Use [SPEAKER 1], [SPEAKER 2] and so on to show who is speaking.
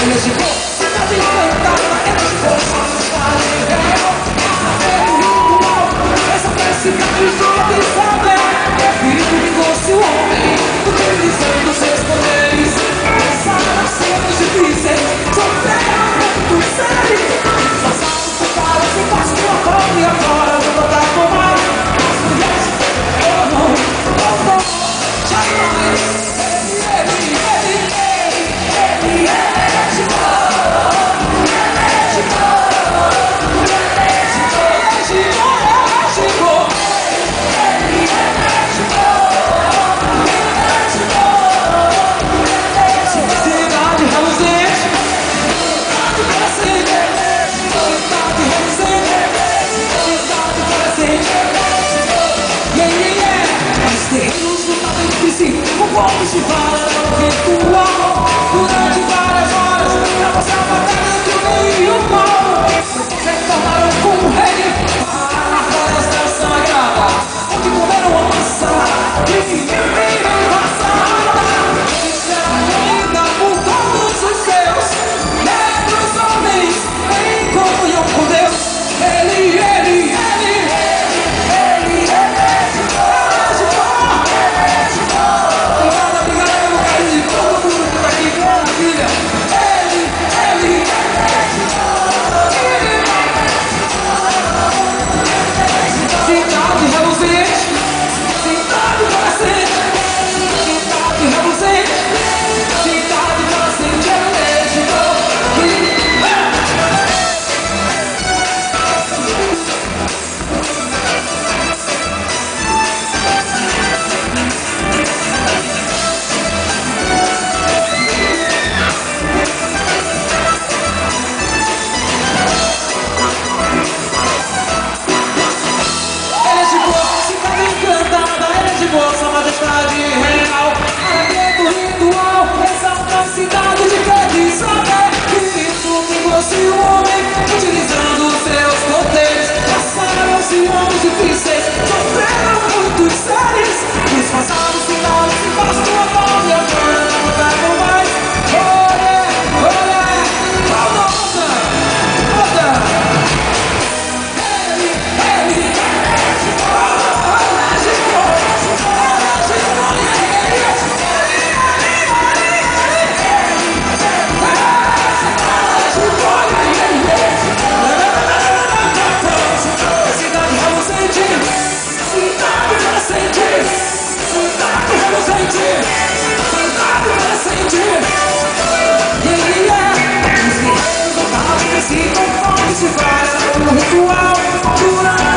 [SPEAKER 1] Elegibô, cidade encantada, Elegibô, só cidade real. Ritual, essa cidade toda sabe. Espírito vingou-se o homem, utilizando seus poderes. Passaram tempos difíceis, sofreram muitos seres. Passaram, ficaram sem paz com a fome e agora vou voltar com mais. As mulheres, oh não, jamais. O povo se fala no ritual durante várias horas pra passar a batalha do bem e o mal. Se tornaram com o rei para a floresta sagrada, onde comeram a maçã e viveram passada. Ele será ainda por todos os seus negros homens em comunhão com Deus. Ele Sua majestade real, alegre ritual, exalta a cidade de quem saber. Espírito vingou-se o homem, utilizando seus poderes. Passaram-se anos difíceis, sofreram muitos seres. Os passados ficaram sem paz com a fome e agora não pegam mais. Olé, olé, Valdosa, roda. Se conforme se faz o ritual durante